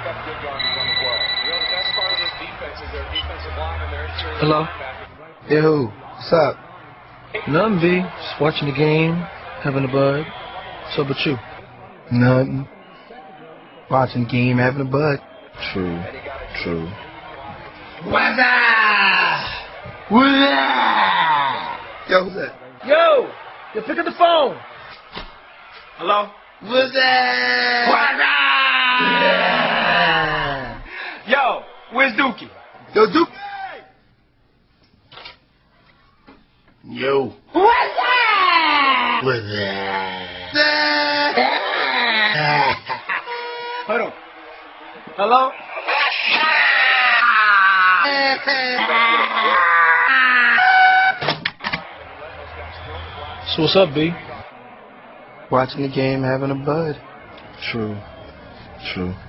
Hello? Hey, who? What's up? Nothing, B. Just watching the game, having a bud. So, but you? Nothing. Watching the game, having a bud. True. What's up? What's up? Yo, who's that? Yo, pick up the phone. Hello? What's up? What's up? Yo, where's Dookie? Yo, Duke. Yo. What's up? What's up? Hold on. Hello? So what's up, B? Watching the game, having a bud. True.